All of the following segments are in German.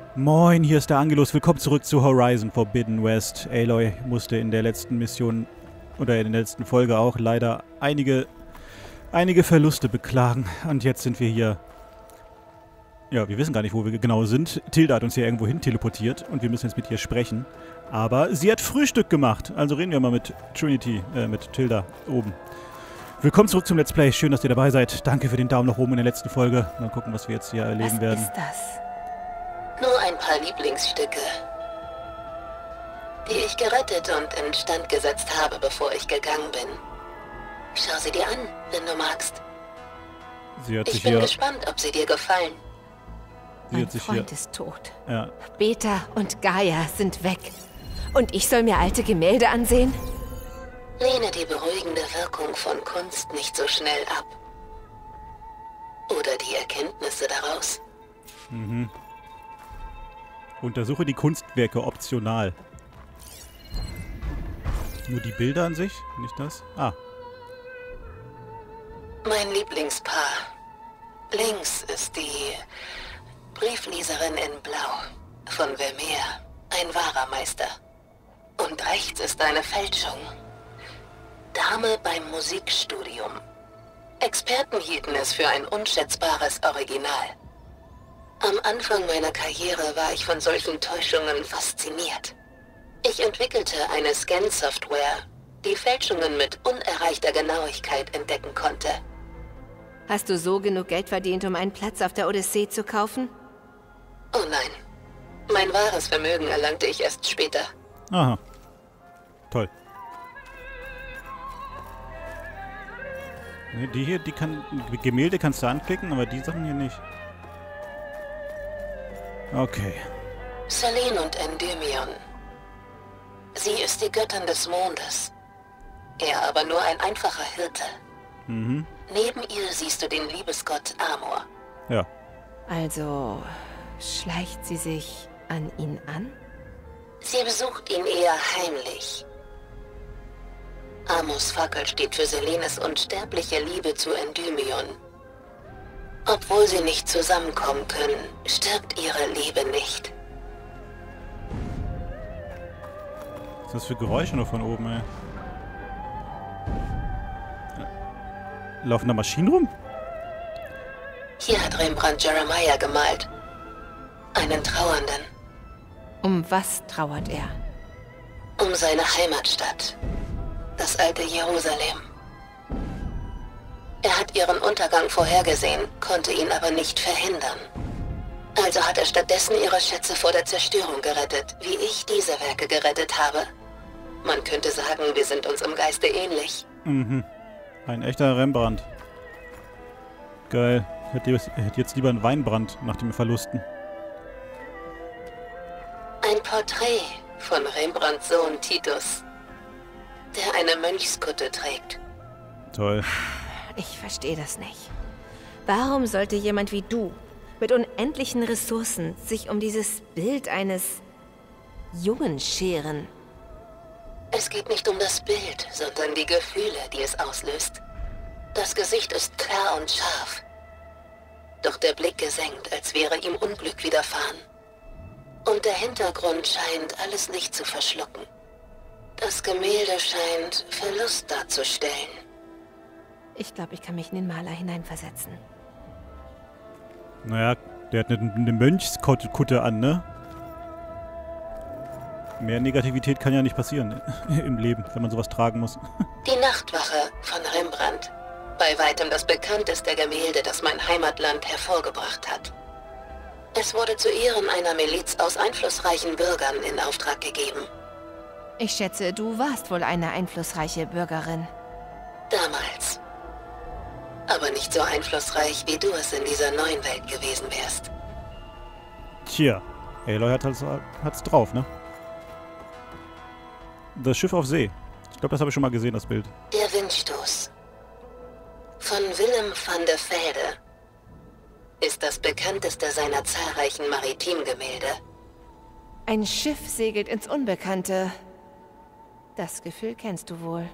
Moin, hier ist der Angelus. Willkommen zurück zu Horizon Forbidden West. Aloy musste in der letzten Mission oder in der letzten Folge auch leider einige Verluste beklagen. Und jetzt sind wir hier. Ja, wir wissen gar nicht, wo wir genau sind. Tilda hat uns hier irgendwo hin teleportiert und wir müssen jetzt mit ihr sprechen. Aber sie hat Frühstück gemacht. Also reden wir mal mit Trinity, mit Tilda oben. Willkommen zurück zum Let's Play. Schön, dass ihr dabei seid. Danke für den Daumen nach oben in der letzten Folge. Mal gucken, was wir jetzt hier erleben werden. Was ist das? Nur ein paar Lieblingsstücke, die ich gerettet und instand gesetzt habe, bevor ich gegangen bin. Schau sie dir an, wenn du magst. Ich bin gespannt, ob sie dir gefallen. Mein Freund ist tot. Ja. Beta und Gaia sind weg. Und ich soll mir alte Gemälde ansehen? Lehne die beruhigende Wirkung von Kunst nicht so schnell ab. Oder die Erkenntnisse daraus. Mhm. Untersuche die Kunstwerke optional. Nur die Bilder an sich? Nicht das? Ah. Mein Lieblingspaar. Links ist die Briefleserin in Blau von Vermeer, ein wahrer Meister. Und rechts ist eine Fälschung. Dame beim Musikstudium. Experten hielten es für ein unschätzbares Original. Am Anfang meiner Karriere war ich von solchen Täuschungen fasziniert. Ich entwickelte eine Scan-Software, die Fälschungen mit unerreichter Genauigkeit entdecken konnte. Hast du so genug Geld verdient, um einen Platz auf der Odyssee zu kaufen? Oh nein. Mein wahres Vermögen erlangte ich erst später. Aha. Toll. Ne, die hier, Gemälde kannst du anklicken, aber die Sachen hier nicht. Okay. Selene und Endymion. Sie ist die Göttin des Mondes. Er aber nur ein einfacher Hirte. Mhm. Neben ihr siehst du den Liebesgott Amor. Ja. Also schleicht sie sich an ihn an? Sie besucht ihn eher heimlich. Amors Fackel steht für Selenes unsterbliche Liebe zu Endymion. Obwohl sie nicht zusammenkommen können, stirbt ihre Liebe nicht. Was ist das für Geräusche noch von oben, ey? Laufen da Maschinen rum? Hier hat Rembrandt Jeremiah gemalt. Einen Trauernden. Um was trauert er? Um seine Heimatstadt. Das alte Jerusalem. Er hat ihren Untergang vorhergesehen, konnte ihn aber nicht verhindern. Also hat er stattdessen ihre Schätze vor der Zerstörung gerettet, wie ich diese Werke gerettet habe. Man könnte sagen, wir sind uns im Geiste ähnlich. Mhm. Ein echter Rembrandt. Geil. Hätte jetzt lieber einen Weinbrand nach den Verlusten. Ein Porträt von Rembrandts Sohn Titus, der eine Mönchskutte trägt. Toll. Ich verstehe das nicht. Warum sollte jemand wie du, mit unendlichen Ressourcen, sich um dieses Bild eines Jungen scheren? Es geht nicht um das Bild, sondern die Gefühle, die es auslöst. Das Gesicht ist klar und scharf. Doch der Blick gesenkt, als wäre ihm Unglück widerfahren. Und der Hintergrund scheint alles Licht zu verschlucken. Das Gemälde scheint Verlust darzustellen. Ich glaube, ich kann mich in den Maler hineinversetzen. Naja, der hat eine Mönchskutte an, ne? Mehr Negativität kann ja nicht passieren im Leben, wenn man sowas tragen muss. Die Nachtwache von Rembrandt. Bei weitem das bekannteste Gemälde, das mein Heimatland hervorgebracht hat. Es wurde zu Ehren einer Miliz aus einflussreichen Bürgern in Auftrag gegeben. Ich schätze, du warst wohl eine einflussreiche Bürgerin. Damals. Aber nicht so einflussreich, wie du es in dieser neuen Welt gewesen wärst. Tja, Aloy hat's drauf, ne? Das Schiff auf See. Ich glaube, das habe ich schon mal gesehen, das Bild. Der Windstoß. Von Willem van der Velde. Ist das bekannteste seiner zahlreichen Maritimgemälde. Ein Schiff segelt ins Unbekannte. Das Gefühl kennst du wohl.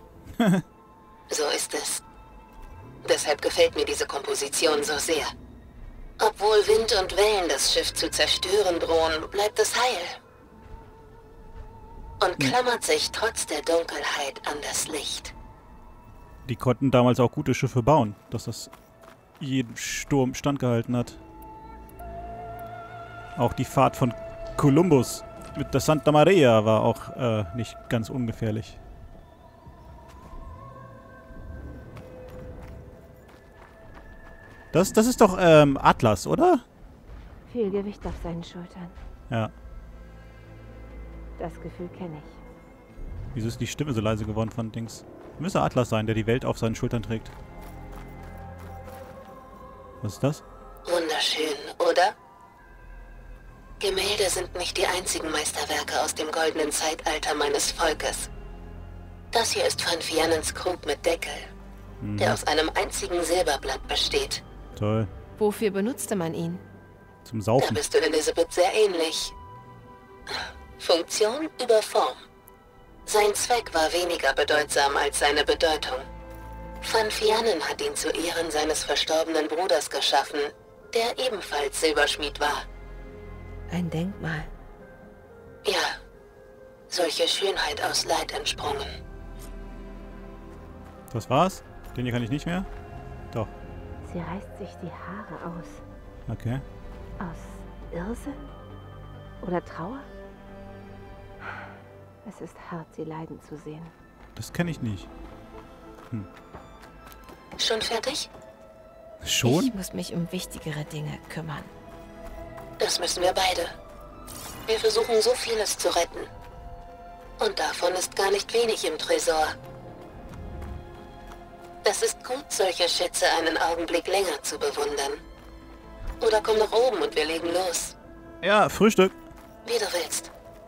So ist es. Deshalb gefällt mir diese Komposition so sehr. Obwohl Wind und Wellen das Schiff zu zerstören drohen, bleibt es heil. Und klammert sich trotz der Dunkelheit an das Licht. Die konnten damals auch gute Schiffe bauen, dass das jeden Sturm standgehalten hat. Auch die Fahrt von Kolumbus mit der Santa Maria war auch nicht ganz ungefährlich. Das ist doch Atlas, oder? Viel Gewicht auf seinen Schultern. Ja. Das Gefühl kenne ich. Wieso ist die Stimme so leise geworden von Dings? Müsste Atlas sein, der die Welt auf seinen Schultern trägt. Was ist das? Wunderschön, oder? Gemälde sind nicht die einzigen Meisterwerke aus dem goldenen Zeitalter meines Volkes. Das hier ist von Fiannens Krug mit Deckel, der aus einem einzigen Silberblatt besteht. Toll. Wofür benutzte man ihn? Zum Da Saufen. bist du Elisabeth sehr ähnlich. Funktion über Form. Sein Zweck war weniger bedeutsam als seine Bedeutung. Van Vianen hat ihn zu Ehren seines verstorbenen Bruders geschaffen, der ebenfalls Silberschmied war. Ein Denkmal. Ja, solche Schönheit aus Leid entsprungen. Das war's? Den hier kann ich nicht mehr? Doch. Sie reißt sich die Haare aus. Okay. Aus Irrsinn? Oder Trauer? Es ist hart, sie leiden zu sehen. Das kenne ich nicht. Schon fertig? Schon? Ich muss mich um wichtigere Dinge kümmern. Das müssen wir beide. Wir versuchen so vieles zu retten. Und davon ist gar nicht wenig im Tresor. Es ist gut, solche Schätze einen Augenblick länger zu bewundern. Oder komm nach oben und wir legen los. Ja, Frühstück. Wie du willst.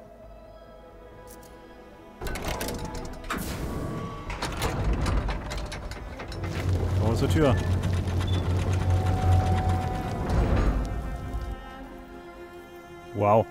Große Tür. Wow.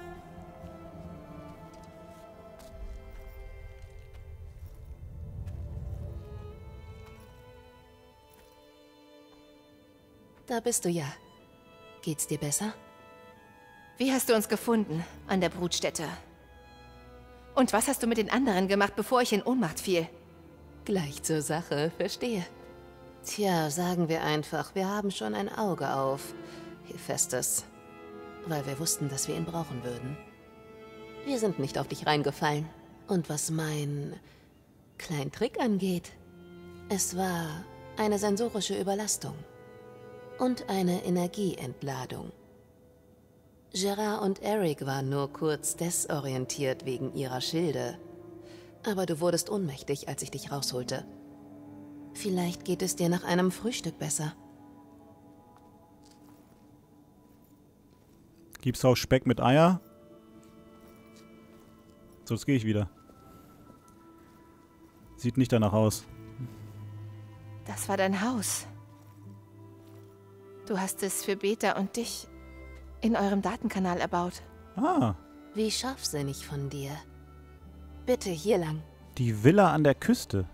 Da bist du ja. Geht's dir besser? Wie hast du uns gefunden an der Brutstätte? Und was hast du mit den anderen gemacht, bevor ich in Ohnmacht fiel? Gleich zur Sache, verstehe. Tja, sagen wir einfach, wir haben schon ein Auge auf Hephaestus, weil wir wussten, dass wir ihn brauchen würden. Wir sind nicht auf dich reingefallen. Und was mein kleinen Trick angeht, es war eine sensorische Überlastung und eine Energieentladung. Gerard und Eric waren nur kurz desorientiert wegen ihrer Schilde. Aber du wurdest ohnmächtig, als ich dich rausholte. Vielleicht geht es dir nach einem Frühstück besser. Gibt's auch Speck mit Eier? Sonst gehe ich wieder. Sieht nicht danach aus. Das war dein Haus. Du hast es für Beta und dich in eurem Datenkanal erbaut. Ah, Wie scharfsinnig von dir. Bitte hier lang. die Villa an der Küste.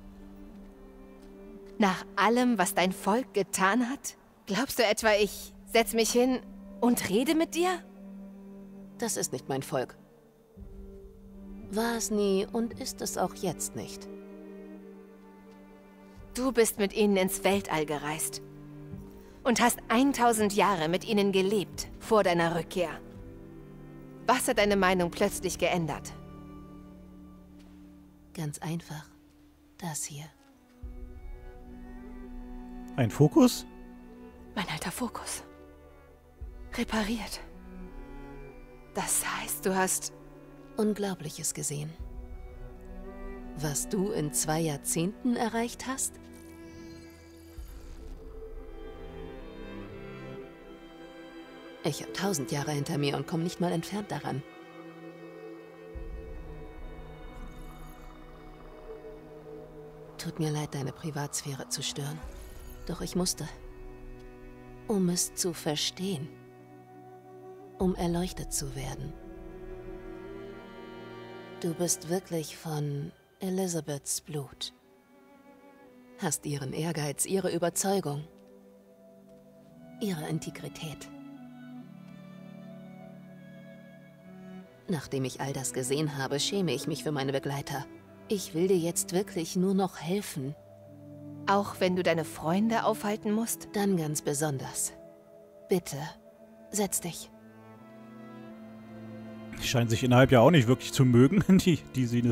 Nach allem, was dein Volk getan hat? Glaubst du etwa, ich setz mich hin und rede mit dir? Das ist nicht mein Volk. War es nie und ist es auch jetzt nicht. Du bist mit ihnen ins Weltall gereist und hast 1000 Jahre mit ihnen gelebt vor deiner Rückkehr. Was hat deine Meinung plötzlich geändert? Ganz einfach. Das hier. Ein Fokus? Mein alter Fokus. Repariert. Das heißt, du hast... Unglaubliches gesehen. Was du in 2 Jahrzehnten erreicht hast? Ich habe 1000 Jahre hinter mir und komme nicht mal entfernt daran. Tut mir leid, deine Privatsphäre zu stören. Doch ich musste. Um es zu verstehen. Um erleuchtet zu werden. Du bist wirklich von Elisabeths Blut. Hast ihren Ehrgeiz, ihre Überzeugung. ihre Integrität. Nachdem ich all das gesehen habe, schäme ich mich für meine Begleiter. Ich will dir jetzt wirklich nur noch helfen. Auch wenn du deine Freunde aufhalten musst? Dann ganz besonders. Bitte, setz dich. Die scheinen sich innerhalb ja auch nicht wirklich zu mögen, die Sinnes.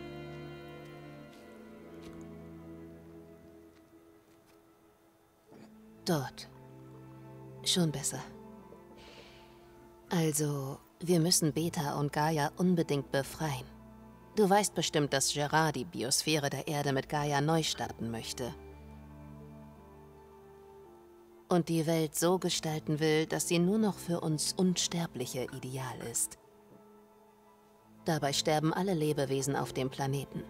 Dort. Schon besser. Also, wir müssen Beta und Gaia unbedingt befreien. Du weißt bestimmt, dass Gerard die Biosphäre der Erde mit Gaia neu starten möchte. Und die Welt so gestalten will, dass sie nur noch für uns Unsterbliche ideal ist. Dabei sterben alle Lebewesen auf dem Planeten.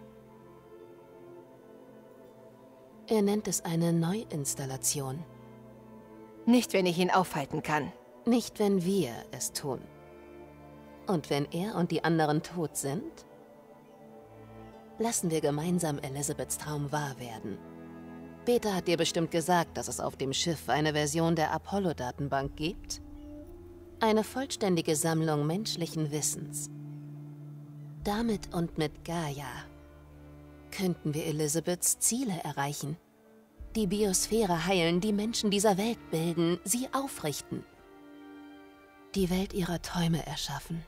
Er nennt es eine Neuinstallation. Nicht, wenn ich ihn aufhalten kann. Nicht, wenn wir es tun. Und wenn er und die anderen tot sind, lassen wir gemeinsam Elizabeths Traum wahr werden. Beta hat dir bestimmt gesagt, dass es auf dem Schiff eine Version der Apollo-Datenbank gibt. Eine vollständige Sammlung menschlichen Wissens. Damit und mit Gaia könnten wir Elizabeths Ziele erreichen. Die Biosphäre heilen, die Menschen dieser Welt bilden, sie aufrichten. Die Welt ihrer Träume erschaffen.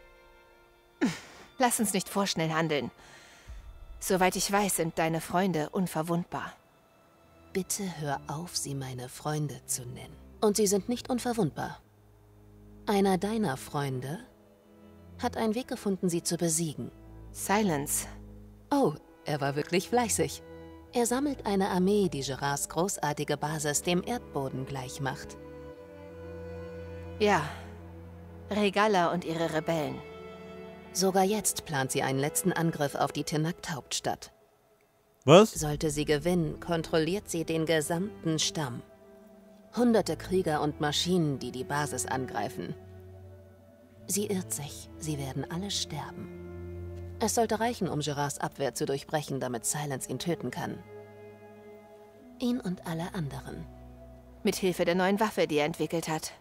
Lass uns nicht vorschnell handeln. Soweit ich weiß, sind deine Freunde unverwundbar. Bitte hör auf, sie meine Freunde zu nennen. Und sie sind nicht unverwundbar. Einer deiner Freunde hat einen Weg gefunden, sie zu besiegen. Silence. Oh, er war wirklich fleißig. Er sammelt eine Armee, die Gerards großartige Basis dem Erdboden gleichmacht. Ja, Regalla und ihre Rebellen. Sogar jetzt plant sie einen letzten Angriff auf die Tenakt-Hauptstadt. Was? Sollte sie gewinnen, kontrolliert sie den gesamten Stamm. Hunderte Krieger und Maschinen, die die Basis angreifen. Sie irrt sich, sie werden alle sterben. Es sollte reichen, um Gerards Abwehr zu durchbrechen, damit Silence ihn töten kann. Ihn und alle anderen. Mit Hilfe der neuen Waffe, die er entwickelt hat.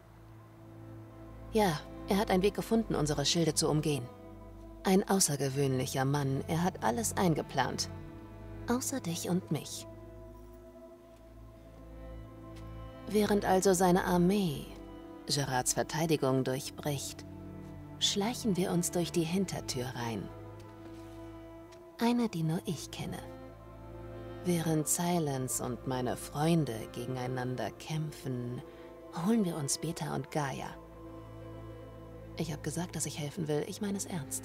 Ja, er hat einen Weg gefunden, unsere Schilde zu umgehen. Ein außergewöhnlicher Mann, er hat alles eingeplant. Außer dich und mich. Während also seine Armee Gerards Verteidigung durchbricht, schleichen wir uns durch die Hintertür rein. Eine, die nur ich kenne. Während Silence und meine Freunde gegeneinander kämpfen, holen wir uns Beta und Gaia. Ich habe gesagt, dass ich helfen will. Ich meine es ernst.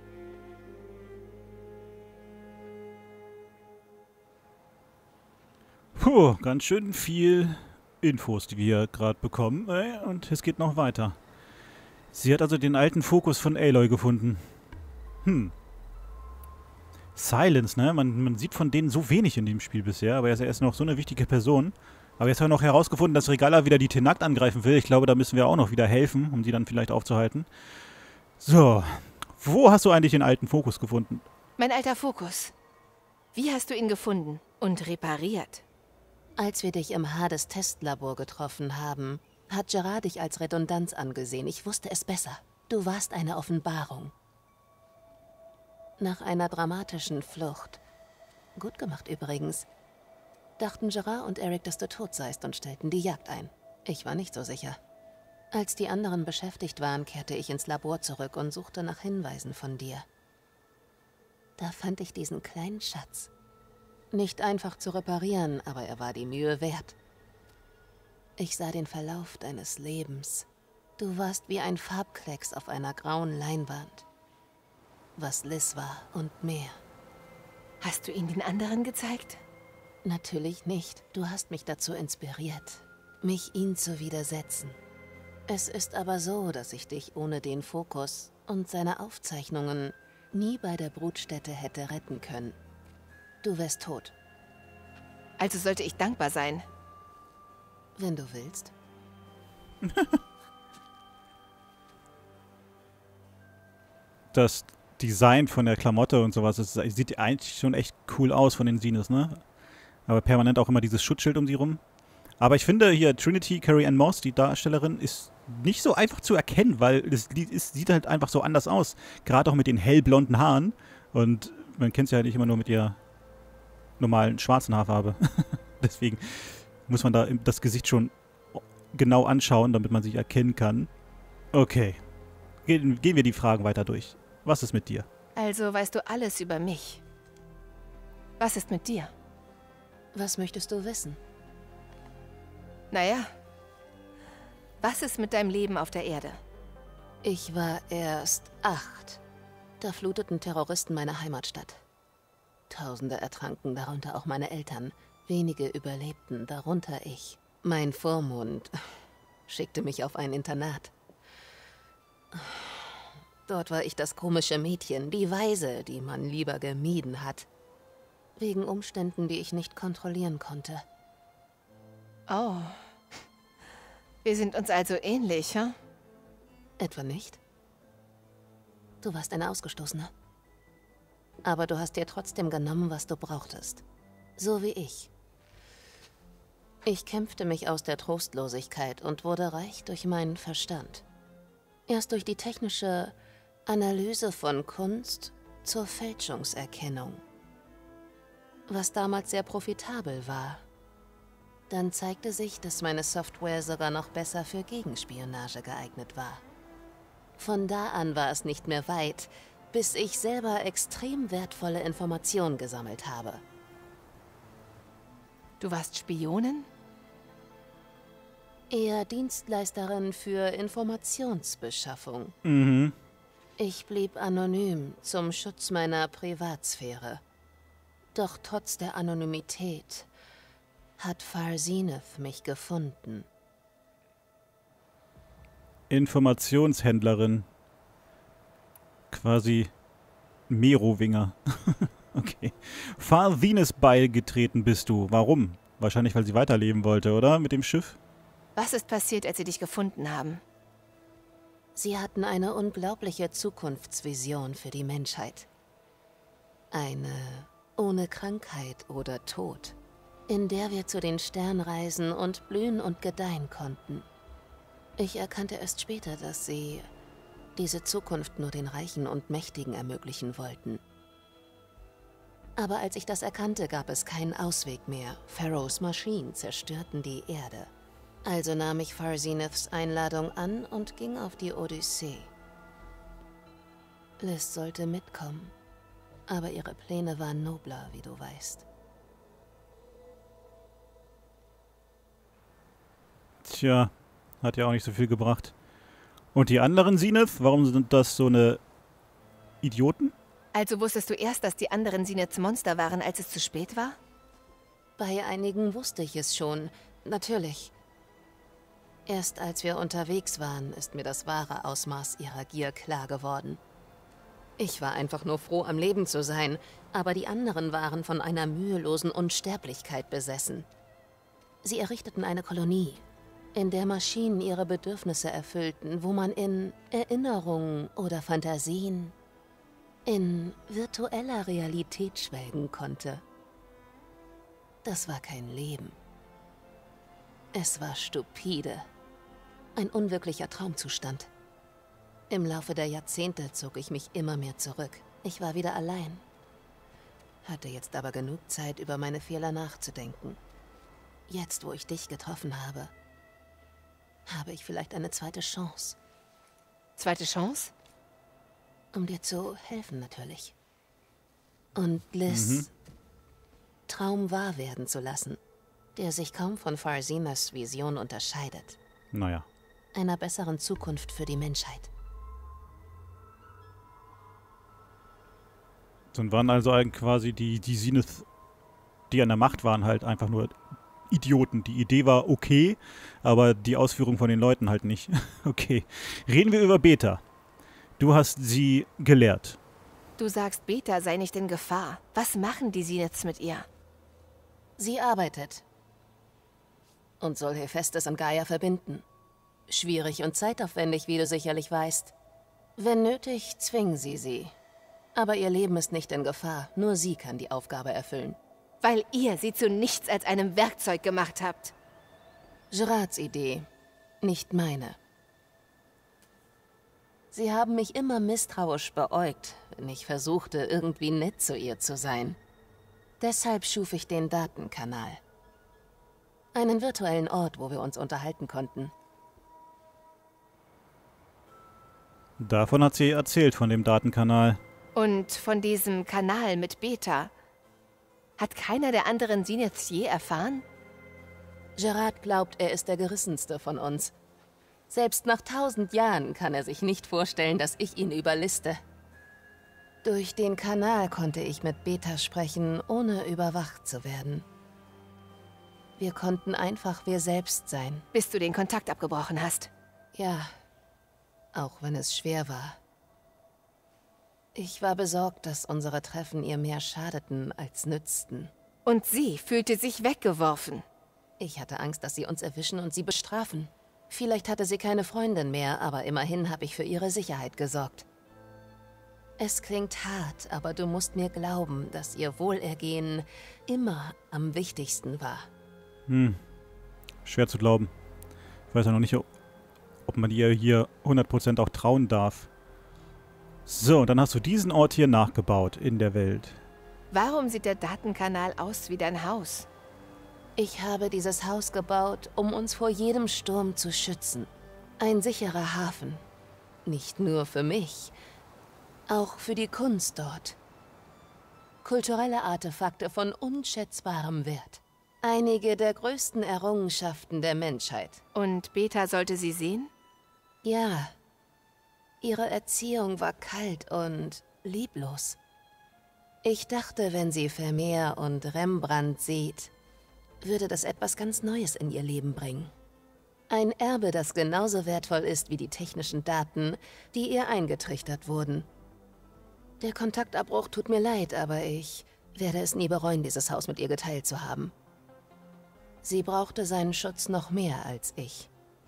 Puh, ganz schön viel Infos, die wir hier gerade bekommen. Und es geht noch weiter. Sie hat also den alten Fokus von Aloy gefunden. Silence, ne? Man sieht von denen so wenig in dem Spiel bisher, aber er ist noch so eine wichtige Person. Aber jetzt haben wir noch herausgefunden, dass Regalla wieder die Tenakt angreifen will. Ich glaube, da müssen wir auch noch wieder helfen, um sie dann vielleicht aufzuhalten. So, wo hast du eigentlich den alten Fokus gefunden? Mein alter Fokus. Wie hast du ihn gefunden und repariert? Als wir dich im Hades-Testlabor getroffen haben, hat Gerard dich als Redundanz angesehen. Ich wusste es besser. Du warst eine Offenbarung. Nach einer dramatischen Flucht, gut gemacht übrigens, dachten Gerard und Eric, dass du tot seist und stellten die Jagd ein. Ich war nicht so sicher. Als die anderen beschäftigt waren, kehrte ich ins Labor zurück und suchte nach Hinweisen von dir. Da fand ich diesen kleinen Schatz. Nicht einfach zu reparieren, aber er war die Mühe wert. Ich sah den Verlauf deines Lebens. Du warst wie ein Farbklecks auf einer grauen Leinwand. Was Liz war und mehr. Hast du ihn den anderen gezeigt? Natürlich nicht. Du hast mich dazu inspiriert, mich ihm zu widersetzen. Es ist aber so, dass ich dich ohne den Fokus und seine Aufzeichnungen nie bei der Brutstätte hätte retten können. Du wärst tot. Also sollte ich dankbar sein. Wenn du willst. Das Design von der Klamotte und sowas, das sieht eigentlich schon echt cool aus von den Sinnes, ne? Aber permanent auch immer dieses Schutzschild um sie rum. Aber ich finde hier Trinity Carrie-Ann Moss, die Darstellerin, ist nicht so einfach zu erkennen, weil sieht halt einfach so anders aus. Gerade auch mit den hellblonden Haaren. Und man kennt sie ja nicht immer nur mit ihrer normalen schwarzen Haarfarbe. Deswegen muss man da das Gesicht schon genau anschauen, damit man sich erkennen kann. Okay. Gehen wir die Fragen weiter durch. Was ist mit dir? Also weißt du alles über mich. Was ist mit dir? Was möchtest du wissen? Naja, was ist mit deinem Leben auf der Erde? Ich war erst 8. Da fluteten Terroristen meine Heimatstadt. Tausende ertranken, darunter auch meine Eltern. Wenige überlebten, darunter ich. Mein Vormund schickte mich auf ein Internat. Dort war ich das komische Mädchen, die Weise, die man lieber gemieden hat. Wegen Umständen, die ich nicht kontrollieren konnte. Oh. Wir sind uns also ähnlich, hm? Etwa nicht? Du warst eine Ausgestoßene. Aber du hast dir trotzdem genommen, was du brauchtest. So wie ich. Ich kämpfte mich aus der Trostlosigkeit und wurde reich durch meinen Verstand. Erst durch die technische Analyse von Kunst zur Fälschungserkennung. Was damals sehr profitabel war. Dann zeigte sich, dass meine Software sogar noch besser für Gegenspionage geeignet war. Von da an war es nicht mehr weit, bis ich selber extrem wertvolle Informationen gesammelt habe. Du warst Spionin? Eher Dienstleisterin für Informationsbeschaffung. Mhm. Ich blieb anonym zum Schutz meiner Privatsphäre. Doch trotz der Anonymität hat Farzineth mich gefunden. Informationshändlerin. Quasi Merowinger. Okay. Farzineth beigetreten bist du. Warum? Wahrscheinlich, weil sie weiterleben wollte, oder? Mit dem Schiff? Was ist passiert, als sie dich gefunden haben? Sie hatten eine unglaubliche Zukunftsvision für die Menschheit. Eine ohne Krankheit oder Tod, in der wir zu den Sternen reisen und blühen und gedeihen konnten. Ich erkannte erst später, dass sie diese Zukunft nur den Reichen und Mächtigen ermöglichen wollten. Aber als ich das erkannte, gab es keinen Ausweg mehr. Pharaohs Maschinen zerstörten die Erde. Also nahm ich Farzineths Einladung an und ging auf die Odyssee. Liz sollte mitkommen, aber ihre Pläne waren nobler, wie du weißt. Tja, hat ja auch nicht so viel gebracht. Und die anderen Zenith? Warum sind das so eine Idioten? Also wusstest du erst, dass die anderen Zeniths Monster waren, als es zu spät war? Bei einigen wusste ich es schon, natürlich. Erst als wir unterwegs waren, ist mir das wahre Ausmaß ihrer Gier klar geworden. Ich war einfach nur froh, am Leben zu sein, aber die anderen waren von einer mühelosen Unsterblichkeit besessen. Sie errichteten eine Kolonie, in der Maschinen ihre Bedürfnisse erfüllten, wo man in Erinnerungen oder Fantasien, in virtueller Realität schwelgen konnte. Das war kein Leben. Es war stupide. Ein unwirklicher Traumzustand. Im Laufe der Jahrzehnte zog ich mich immer mehr zurück. Ich war wieder allein. Hatte jetzt aber genug Zeit, über meine Fehler nachzudenken. Jetzt, wo ich dich getroffen habe, habe ich vielleicht eine zweite Chance. Zweite Chance? Um dir zu helfen, natürlich. Und Liz Traum wahr werden zu lassen, der sich kaum von Farzineths Vision unterscheidet. Naja. Einer besseren Zukunft für die Menschheit. Dann waren also eigentlich quasi die Zenith, die an der Macht waren, halt einfach nur Idioten. Die Idee war okay, aber die Ausführung von den Leuten halt nicht. Okay. Reden wir über Beta. Du hast sie gelehrt. Du sagst, Beta sei nicht in Gefahr. Was machen die Zeniths mit ihr? Sie arbeitet. Und soll Hephaestus und Gaia verbinden. Schwierig und zeitaufwendig, wie du sicherlich weißt. Wenn nötig, zwingen sie. Aber ihr Leben ist nicht in Gefahr. Nur sie kann die Aufgabe erfüllen. Weil ihr sie zu nichts als einem Werkzeug gemacht habt. Gerards Idee, nicht meine. Sie haben mich immer misstrauisch beäugt, wenn ich versuchte, irgendwie nett zu ihr zu sein. Deshalb schuf ich den Datenkanal. Einen virtuellen Ort, wo wir uns unterhalten konnten. Davon hat sie erzählt, von dem Datenkanal. Und von diesem Kanal mit Beta. Hat keiner der anderen Zeniths je erfahren? Gerard glaubt, er ist der Gerissenste von uns. Selbst nach 1000 Jahren kann er sich nicht vorstellen, dass ich ihn überliste. Durch den Kanal konnte ich mit Beta sprechen, ohne überwacht zu werden. Wir konnten einfach wir selbst sein. Bis du den Kontakt abgebrochen hast. Ja, auch wenn es schwer war. Ich war besorgt, dass unsere Treffen ihr mehr schadeten als nützten. Und sie fühlte sich weggeworfen. Ich hatte Angst, dass sie uns erwischen und sie bestrafen. Vielleicht hatte sie keine Freundin mehr, aber immerhin habe ich für ihre Sicherheit gesorgt. Es klingt hart, aber du musst mir glauben, dass ihr Wohlergehen immer am wichtigsten war. Schwer zu glauben. Ich weiß ja noch nicht, ob man ihr hier 100% auch trauen darf. So, und dann hast du diesen Ort hier nachgebaut in der Welt. Warum sieht der Datenkanal aus wie dein Haus? Ich habe dieses Haus gebaut, um uns vor jedem Sturm zu schützen. Ein sicherer Hafen. Nicht nur für mich, auch für die Kunst dort. Kulturelle Artefakte von unschätzbarem Wert. Einige der größten Errungenschaften der Menschheit. Und Beta sollte sie sehen? Ja. Ihre Erziehung war kalt und lieblos. Ich dachte, wenn sie Vermeer und Rembrandt sieht, würde das etwas ganz Neues in ihr Leben bringen. Ein Erbe, das genauso wertvoll ist wie die technischen Daten, die ihr eingetrichtert wurden. Der Kontaktabbruch tut mir leid, aber ich werde es nie bereuen, dieses Haus mit ihr geteilt zu haben. Sie brauchte seinen Schutz noch mehr als ich.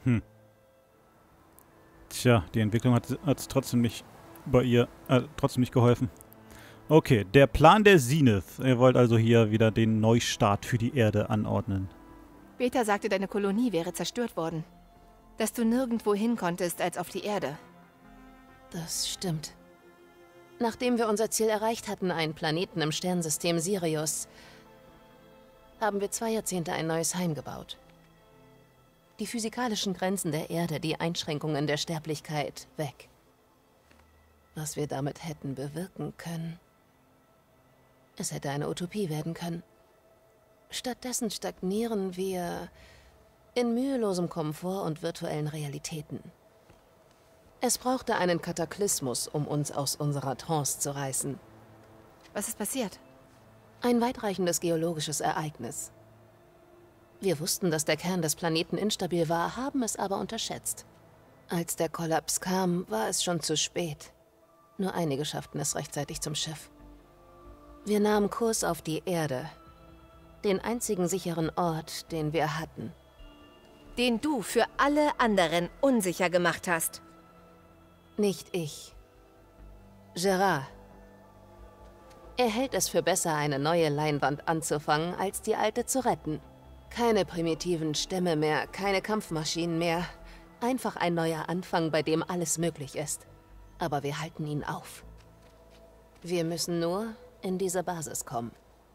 Tja, die Entwicklung hat es trotzdem nicht bei ihr, trotzdem nicht geholfen. Okay, der Plan der Zenith. Ihr wollt also hier wieder den Neustart für die Erde anordnen. Beta sagte, deine Kolonie wäre zerstört worden. Dass du nirgendwo hin konntest als auf die Erde. Das stimmt. Nachdem wir unser Ziel erreicht hatten, einen Planeten im Sternsystem Sirius, haben wir 2 Jahrzehnte ein neues Heim gebaut. Die physikalischen Grenzen der Erde, die Einschränkungen der Sterblichkeit, weg. Was wir damit hätten bewirken können. Es hätte eine Utopie werden können. Stattdessen stagnieren wir in mühelosem Komfort und virtuellen Realitäten. Es brauchte einen Kataklysmus, um uns aus unserer Trance zu reißen. Was ist passiert? Ein weitreichendes geologisches Ereignis. Wir wussten, dass der Kern des Planeten instabil war, haben es aber unterschätzt. Als der Kollaps kam, war es schon zu spät. Nur einige schafften es rechtzeitig zum Schiff. Wir nahmen Kurs auf die Erde. Den einzigen sicheren Ort, den wir hatten. Den du für alle anderen unsicher gemacht hast. Nicht ich. Gerard. Er hält es für besser, eine neue Leinwand anzufangen, als die alte zu retten. Keine primitiven Stämme mehr, keine Kampfmaschinen mehr. Einfach ein neuer Anfang, bei dem alles möglich ist. Aber wir halten ihn auf. Wir müssen nur in diese Basis kommen.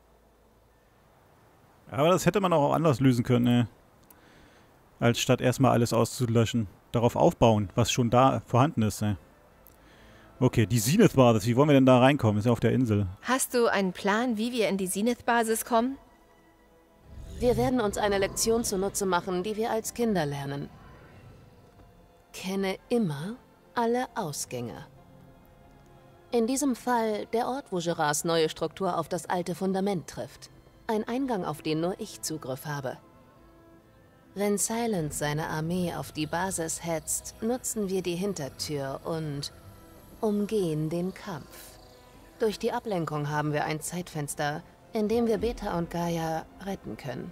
Aber das hätte man auch anders lösen können, ne? Als statt erstmal alles auszulöschen. Darauf aufbauen, was schon da vorhanden ist, ne? Okay, die Zenith-Basis, wie wollen wir denn da reinkommen? Ist ja auf der Insel. Hast du einen Plan, wie wir in die Zenith-Basis kommen? Wir werden uns eine Lektion zunutze machen, die wir als Kinder lernen. Kenne immer alle Ausgänge. In diesem Fall der Ort, wo Gerards neue Struktur auf das alte Fundament trifft. Ein Eingang, auf den nur ich Zugriff habe. Wenn Silence seine Armee auf die Basis hetzt, nutzen wir die Hintertür und umgehen den Kampf. Durch die Ablenkung haben wir ein Zeitfenster, in dem wir Beta und Gaia retten können.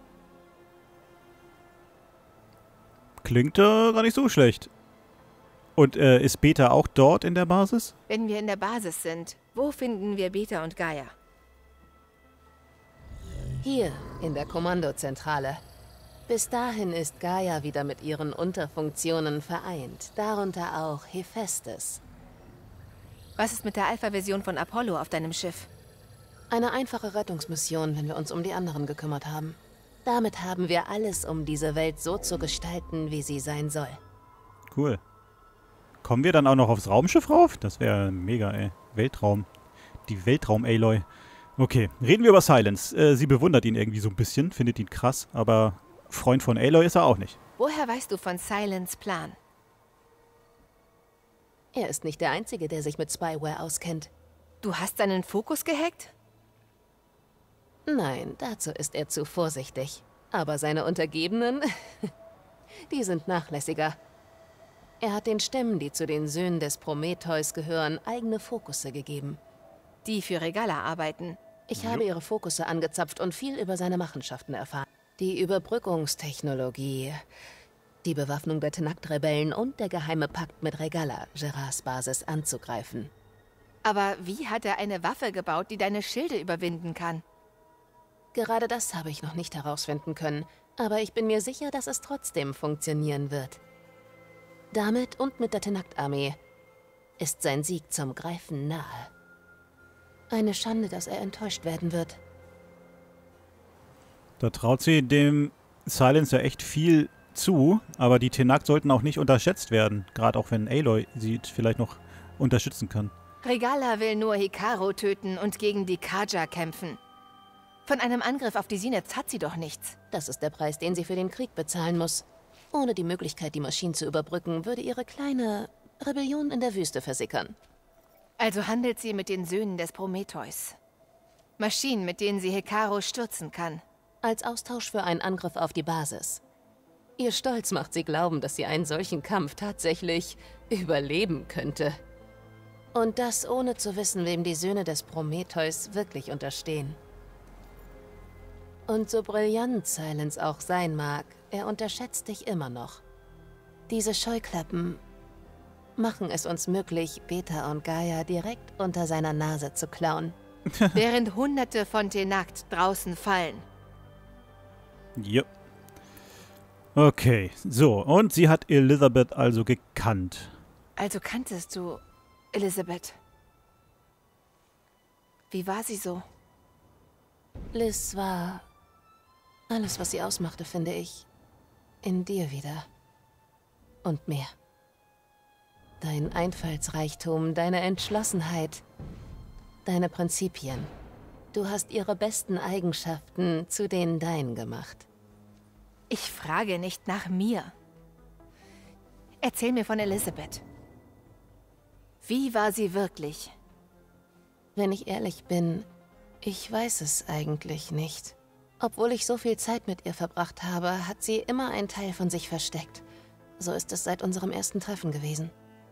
Klingt gar nicht so schlecht. Und ist Beta auch dort in der Basis? Wenn wir in der Basis sind, wo finden wir Beta und Gaia? Hier, in der Kommandozentrale. Bis dahin ist Gaia wieder mit ihren Unterfunktionen vereint, darunter auch Hephaestus. Was ist mit der Alpha-Version von Apollo auf deinem Schiff? Eine einfache Rettungsmission, wenn wir uns um die anderen gekümmert haben. Damit haben wir alles, um diese Welt so zu gestalten, wie sie sein soll. Cool. Kommen wir dann auch noch aufs Raumschiff rauf? Das wäre mega, ey. Weltraum. Die Weltraum-Aloy. Okay, reden wir über Silence. Sie bewundert ihn irgendwie so ein bisschen, findet ihn krass, aber Freund von Aloy ist er auch nicht. Woher weißt du von Silence Plan? Er ist nicht der Einzige, der sich mit Spyware auskennt. Du hast seinen Fokus gehackt? Nein, dazu ist er zu vorsichtig. Aber seine Untergebenen, die sind nachlässiger. Er hat den Stämmen, die zu den Söhnen des Prometheus gehören, eigene Fokusse gegeben. Die für Regala arbeiten. Ich habe ihre Fokusse angezapft und viel über seine Machenschaften erfahren. Die Überbrückungstechnologie, die Bewaffnung der Tenakt-Rebellen und der geheime Pakt mit Regala, Gerards Basis, anzugreifen. Aber wie hat er eine Waffe gebaut, die deine Schilde überwinden kann? Gerade das habe ich noch nicht herausfinden können, aber ich bin mir sicher, dass es trotzdem funktionieren wird. Damit und mit der Tenakt-Armee ist sein Sieg zum Greifen nahe. Eine Schande, dass er enttäuscht werden wird. Da traut sie dem Silence ja echt viel zu, aber die Tenakt sollten auch nicht unterschätzt werden. Gerade auch wenn Aloy sie vielleicht noch unterstützen kann. Regala will nur Hikaru töten und gegen die Kaja kämpfen. Von einem Angriff auf die Sinets hat sie doch nichts. Das ist der Preis, den sie für den Krieg bezahlen muss. Ohne die Möglichkeit, die Maschinen zu überbrücken, würde ihre kleine Rebellion in der Wüste versickern. Also handelt sie mit den Söhnen des Prometheus. Maschinen, mit denen sie Hikaru stürzen kann. Als Austausch für einen Angriff auf die Basis. Ihr Stolz macht sie glauben, dass sie einen solchen Kampf tatsächlich überleben könnte. Und das ohne zu wissen, wem die Söhne des Prometheus wirklich unterstehen. Und so brillant Silence auch sein mag, er unterschätzt dich immer noch. Diese Scheuklappen machen es uns möglich, Beta und Gaia direkt unter seiner Nase zu klauen. Während Hunderte von Tenakt draußen fallen. Ja. Okay, so. Und sie hat Elizabeth also gekannt. Also kanntest du Elizabeth. Wie war sie so? Liz war alles, was sie ausmachte, finde ich, in dir wieder. Und mehr. Dein Einfallsreichtum, deine Entschlossenheit, deine Prinzipien. Du hast ihre besten Eigenschaften zu den deinen gemacht. Ich frage nicht nach mir. Erzähl mir von Elizabeth. Wie war sie wirklich? Wenn ich ehrlich bin, ich weiß es eigentlich nicht. Obwohl ich so viel Zeit mit ihr verbracht habe, hat sie immer einen Teil von sich versteckt. So ist es seit unserem ersten Treffen gewesen.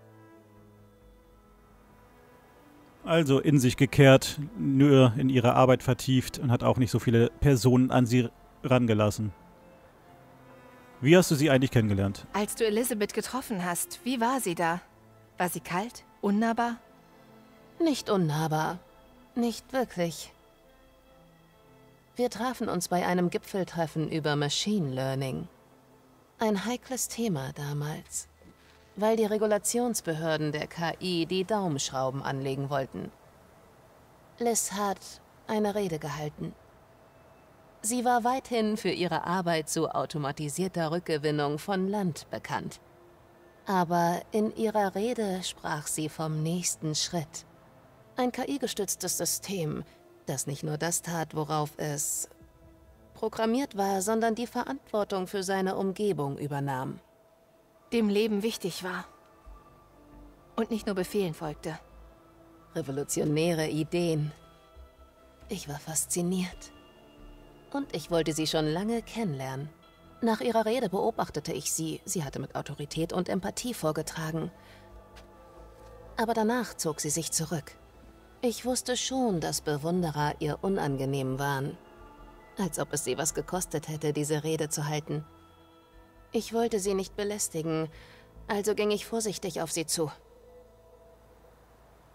Also in sich gekehrt, nur in ihre Arbeit vertieft und hat auch nicht so viele Personen an sie rangelassen. Wie hast du sie eigentlich kennengelernt? Als du Elizabeth getroffen hast, wie war sie da? War sie kalt? Unnahbar? Nicht unnahbar. Nicht wirklich. Wir trafen uns bei einem Gipfeltreffen über Machine Learning. Ein heikles Thema damals, weil die Regulationsbehörden der KI die Daumenschrauben anlegen wollten. Liz hat eine Rede gehalten. Sie war weithin für ihre Arbeit zu automatisierter Rückgewinnung von Land bekannt. Aber in ihrer Rede sprach sie vom nächsten Schritt. Ein KI-gestütztes System, das nicht nur das tat, worauf es programmiert war, sondern die Verantwortung für seine Umgebung übernahm. Dem Leben wichtig war. Und nicht nur Befehlen folgte. Revolutionäre Ideen. Ich war fasziniert. Und ich wollte sie schon lange kennenlernen. Nach ihrer Rede beobachtete ich sie. Sie hatte mit Autorität und Empathie vorgetragen. Aber danach zog sie sich zurück. Ich wusste schon, dass Bewunderer ihr unangenehm waren. Als ob es sie was gekostet hätte, diese Rede zu halten. Ich wollte sie nicht belästigen, also ging ich vorsichtig auf sie zu.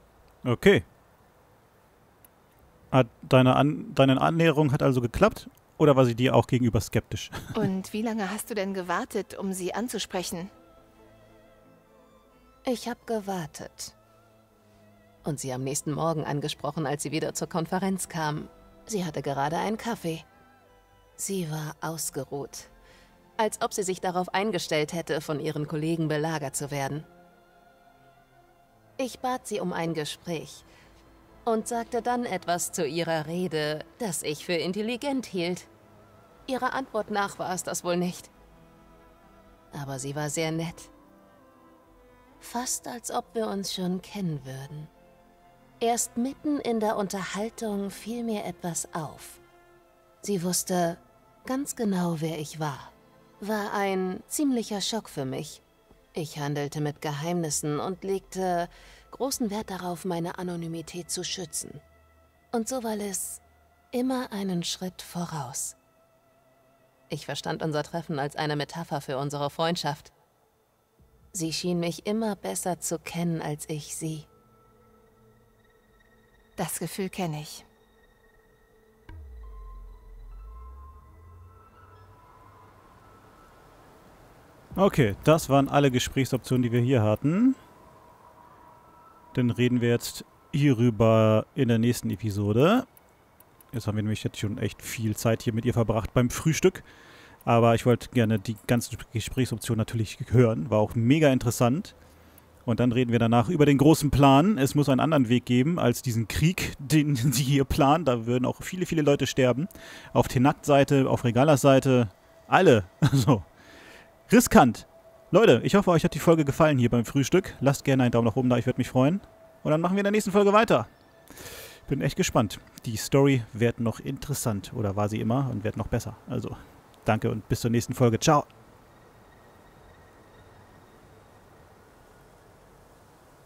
Okay. Deine Annäherung hat also geklappt Oder war sie dir auch gegenüber skeptisch? Und wie lange hast du denn gewartet, um sie anzusprechen? Ich habe gewartet. Und sie am nächsten Morgen angesprochen, als sie wieder zur Konferenz kam. Sie hatte gerade einen Kaffee. Sie war ausgeruht. Als ob sie sich darauf eingestellt hätte, von ihren Kollegen belagert zu werden. Ich bat sie um ein Gespräch und sagte dann etwas zu ihrer Rede, das ich für intelligent hielt. Ihrer Antwort nach war es das wohl nicht. Aber sie war sehr nett. Fast als ob wir uns schon kennen würden. Erst mitten in der Unterhaltung fiel mir etwas auf. Sie wusste ganz genau, wer ich war. War ein ziemlicher Schock für mich. Ich handelte mit Geheimnissen und legte großen Wert darauf, meine Anonymität zu schützen. Und so war Liz immer einen Schritt voraus. Ich verstand unser Treffen als eine Metapher für unsere Freundschaft. Sie schien mich immer besser zu kennen als ich sie. Das Gefühl kenne ich. Okay, das waren alle Gesprächsoptionen, die wir hier hatten. Dann reden wir jetzt hierüber in der nächsten Episode. Jetzt haben wir nämlich jetzt schon echt viel Zeit hier mit ihr verbracht beim Frühstück. Aber ich wollte gerne die ganzen Gesprächsoptionen natürlich hören. War auch mega interessant. Und dann reden wir danach über den großen Plan. Es muss einen anderen Weg geben als diesen Krieg, den sie hier planen. Da würden auch viele, viele Leute sterben. Auf Tenakt-Seite, auf Regalas Seite. Alle. Also, riskant. Leute, ich hoffe, euch hat die Folge gefallen hier beim Frühstück. Lasst gerne einen Daumen nach oben da, ich würde mich freuen. Und dann machen wir in der nächsten Folge weiter. Bin echt gespannt. Die Story wird noch interessant. Oder war sie immer und wird noch besser. Also, danke und bis zur nächsten Folge. Ciao.